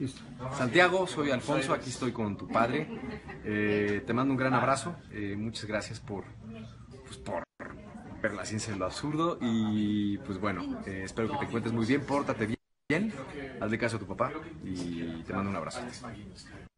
Listo. Santiago, soy Alfonso, aquí estoy con tu padre. Te mando un gran abrazo. Muchas gracias por ver la ciencia de lo absurdo. Y pues bueno, espero que te encuentres muy bien, pórtate bien, hazle caso a tu papá y te mando un abrazo.